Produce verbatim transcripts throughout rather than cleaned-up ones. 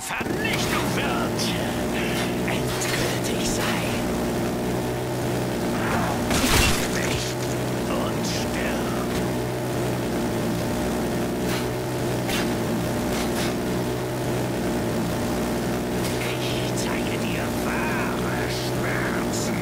Vernichtung wird endgültig sein. Mich und stirb. Ich zeige dir wahre Schmerzen.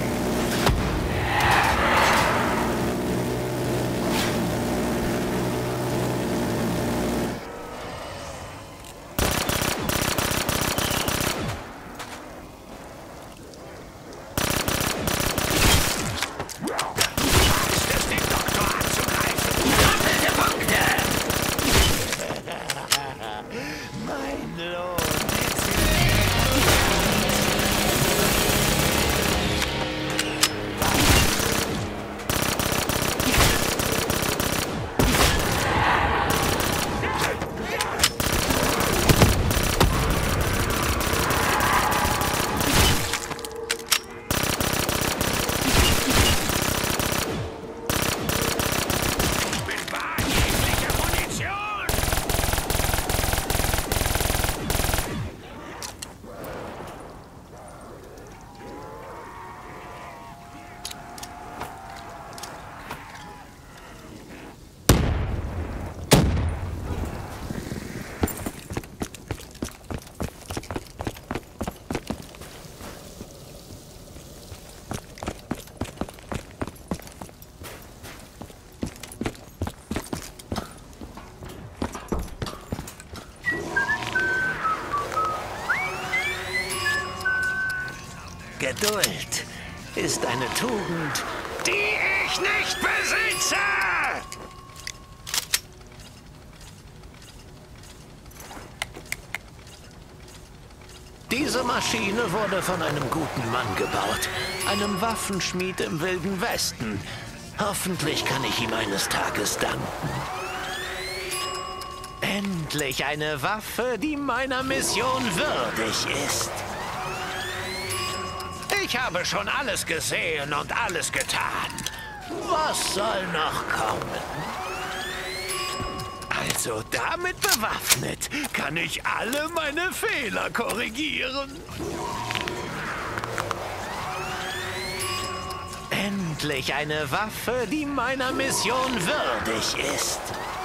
Geduld ist eine Tugend, die ich nicht besitze! Diese Maschine wurde von einem guten Mann gebaut, einem Waffenschmied im Wilden Westen. Hoffentlich kann ich ihm eines Tages danken. Endlich eine Waffe, die meiner Mission würdig ist. Ich habe schon alles gesehen und alles getan. Was soll noch kommen? Also damit bewaffnet kann ich alle meine Fehler korrigieren. Endlich eine Waffe, die meiner Mission würdig ist.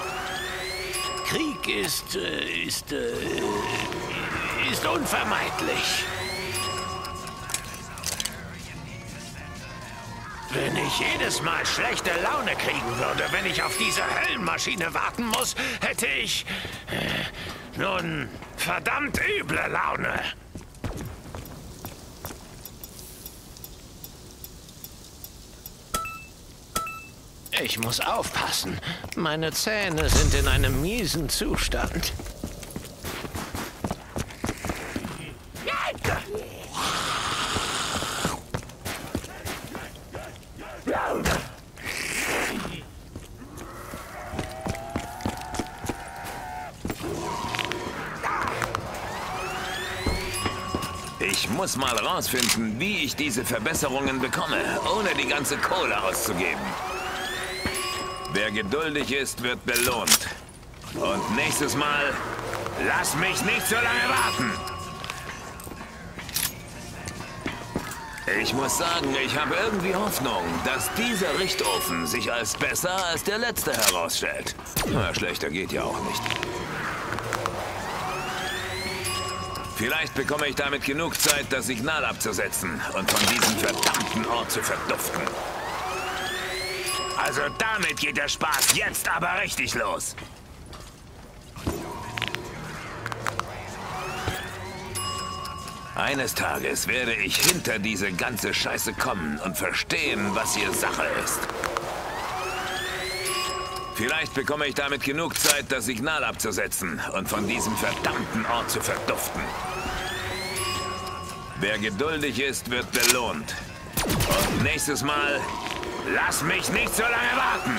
Krieg ist, äh, ist, äh, ist unvermeidlich. Wenn ich jedes Mal schlechte Laune kriegen würde, wenn ich auf diese Höllenmaschine warten muss, hätte ich, äh, nun, verdammt üble Laune. Ich muss aufpassen. Meine Zähne sind in einem miesen Zustand. Ich muss mal rausfinden, wie ich diese Verbesserungen bekomme, ohne die ganze Kohle auszugeben. Wer geduldig ist, wird belohnt. Und nächstes Mal, lass mich nicht so lange warten. Ich muss sagen, ich habe irgendwie Hoffnung, dass dieser Richtofen sich als besser als der letzte herausstellt. Na, schlechter geht ja auch nicht. Vielleicht bekomme ich damit genug Zeit, das Signal abzusetzen und von diesem verdammten Ort zu verduften. Also damit geht der Spaß jetzt aber richtig los. Eines Tages werde ich hinter diese ganze Scheiße kommen und verstehen, was hier Sache ist. Vielleicht bekomme ich damit genug Zeit, das Signal abzusetzen und von diesem verdammten Ort zu verduften. Wer geduldig ist, wird belohnt. Und nächstes Mal, lass mich nicht so lange warten!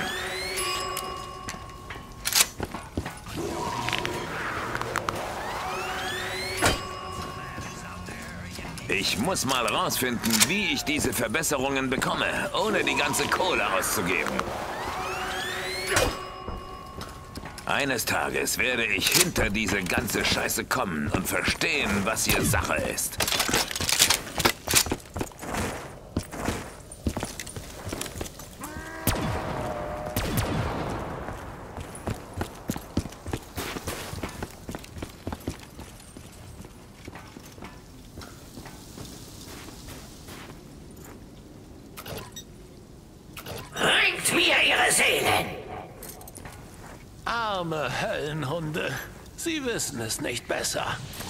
Ich muss mal rausfinden, wie ich diese Verbesserungen bekomme, ohne die ganze Kohle auszugeben. Eines Tages werde ich hinter diese ganze Scheiße kommen und verstehen, was hier Sache ist. Bringt mir ihre Seelen! Arme Höllenhunde. Sie wissen es nicht besser.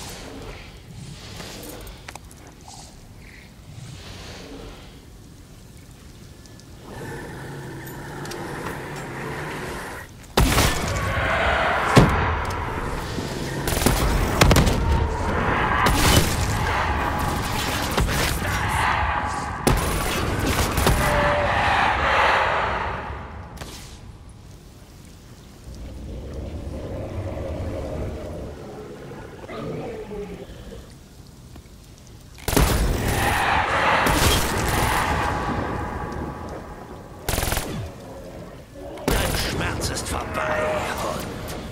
Ist vorbei, Hund.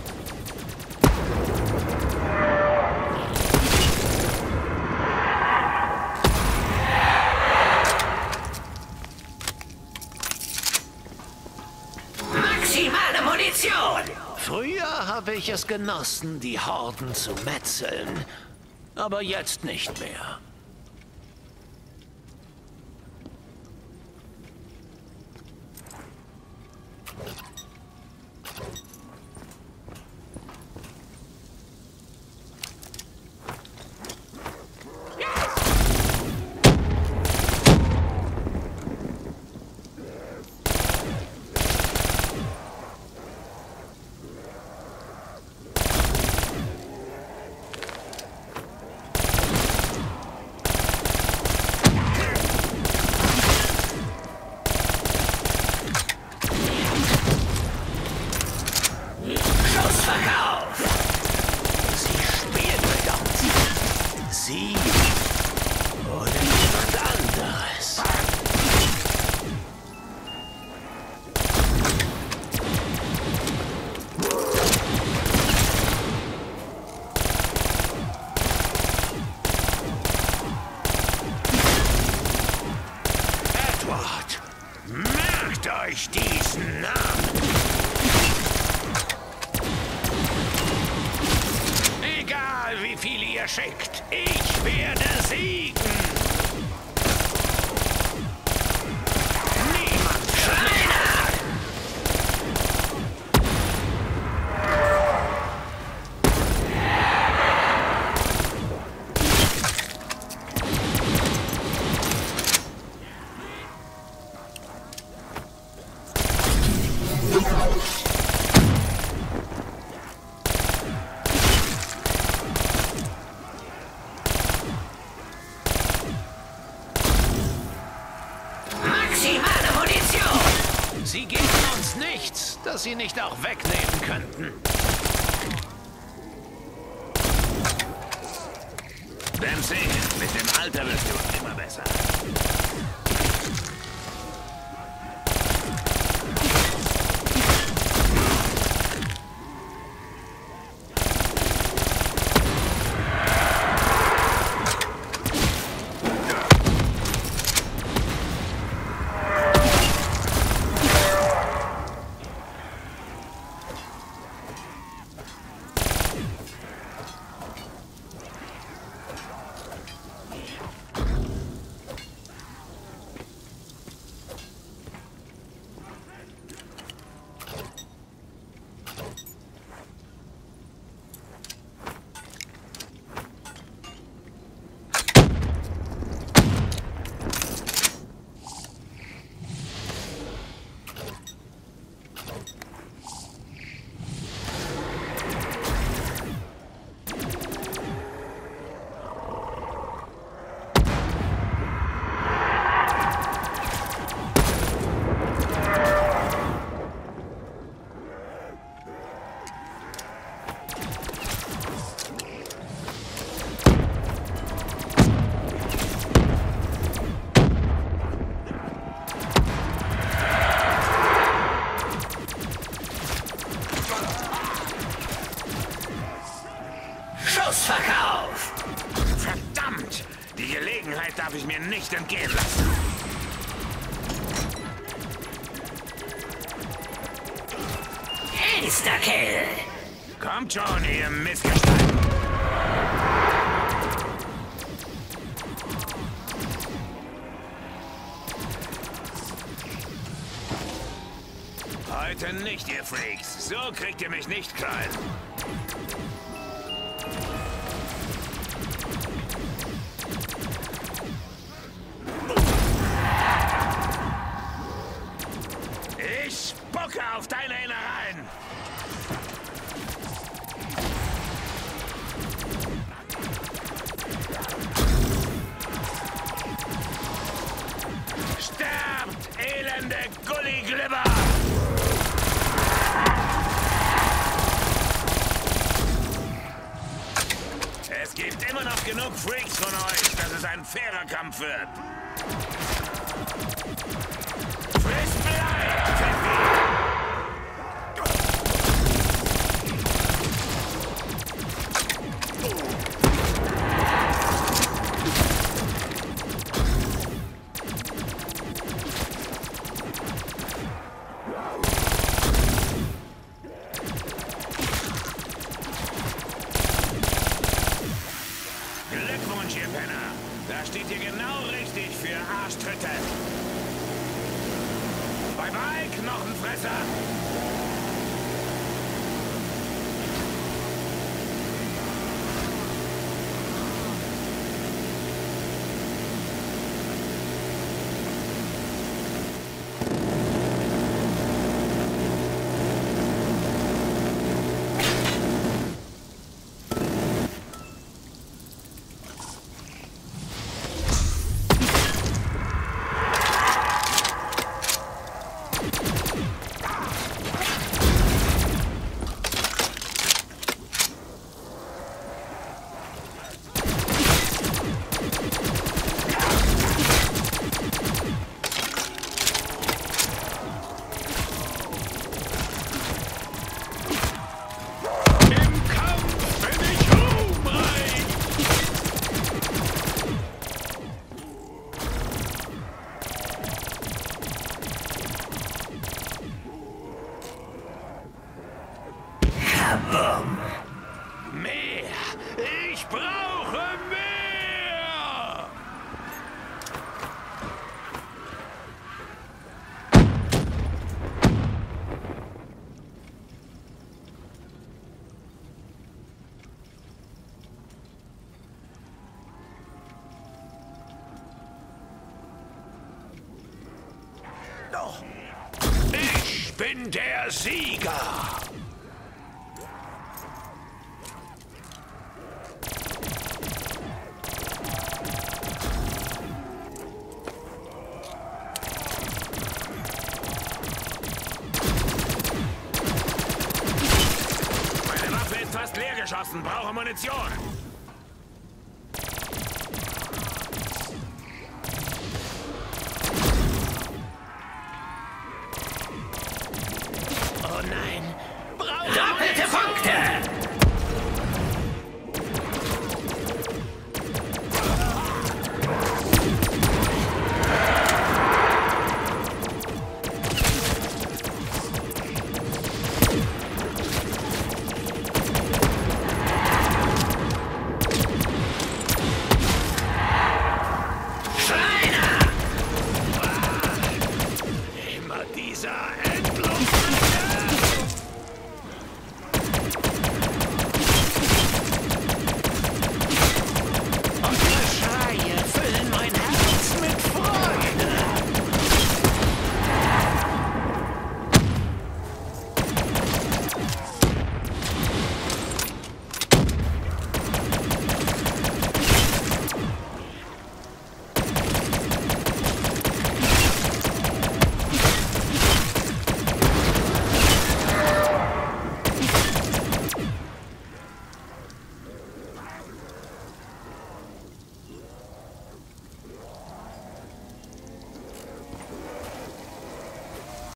Maximale Munition! Früher habe ich es genossen, die Horden zu metzeln. Aber jetzt nicht mehr. Sie oder jemand anderes. Edward, merkt euch diesen Namen. Egal wie viele ihr schickt, ich werde siegen. Niemand Schweine! Sie geben uns nichts, das sie nicht auch wegnehmen könnten. Dempsey, mit dem Alter wirst du immer besser. darf ich mir nicht entgehen lassen. Insta-Kill! Kommt schon, ihr Missgestalten! Heute nicht, ihr Freaks. So kriegt ihr mich nicht klein. Ich spucke auf deine Innereien! Sterbt, elende Gulliglibber! Es gibt immer noch genug Freaks von euch, dass es ein fairer Kampf wird. Friss Blei, Pfeffi! Glückwunsch, ihr Penner. Da steht ihr genau richtig für Arschtritte. Bye bye, Knochenfresser. Mehr! Ich brauche mehr! Doch! Ich bin der Sieger! Fast leer geschossen, brauche Munition. Oh nein, brauche Doppelte Punkte! Immer dieser endlose